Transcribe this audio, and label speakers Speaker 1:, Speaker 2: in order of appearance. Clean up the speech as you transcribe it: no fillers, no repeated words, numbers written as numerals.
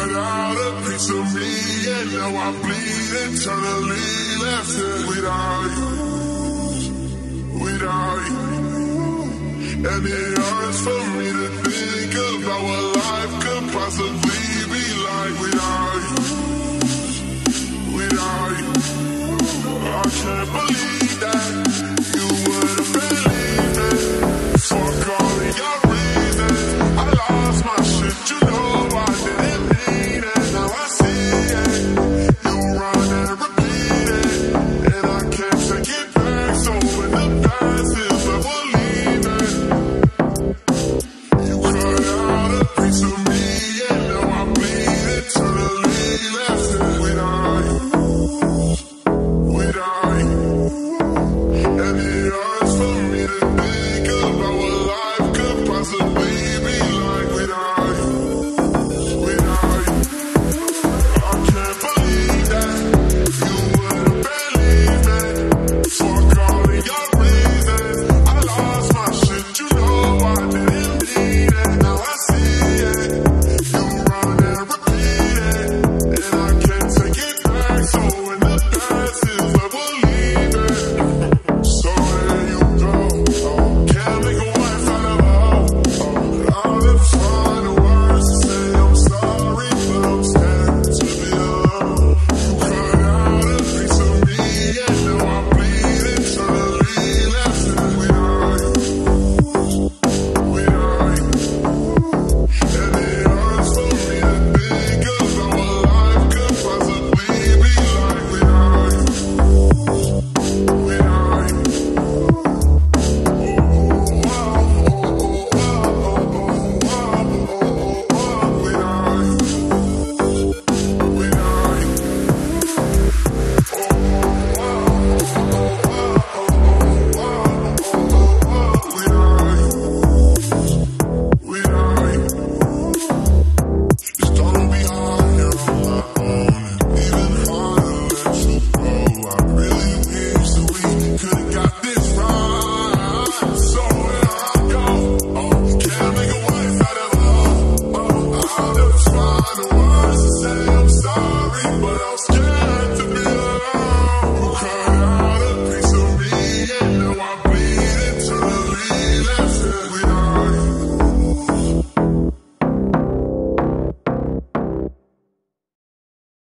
Speaker 1: cut out a piece of me, and now I bleed internally. Left it without you, without you. And it hurts for me to think about what life could possibly be like without you, without you. I can't believe that you wouldn't believe it. Fuck all of your reasons, I lost my shit, you know I didn't mean it. Now I see it, you run and repeat it, and I can't take it back. So when the past is where we're leaving, you cut out a piece of me, and now I bleed eternally. Left it without you, without you. And it hurts for me to think about what life could possibly be like without you, without you. I can't believe that you wouldn't believe me. Fuck all of your reasons, I lost my shit, you know I didn't mean it. Now I see it, you run and repeat it, and I can't take it back. So when the past is where we're leaving, so there you go. Can't make a wife out of a hoe. I'll never find the words to say I'm sorry, but I'm scared to be alone. You cut out a piece of me, and now I bleed internally. Left it without you, without you. And it hurts for me to think about what life could possibly be like without you, without you. But I'm scared.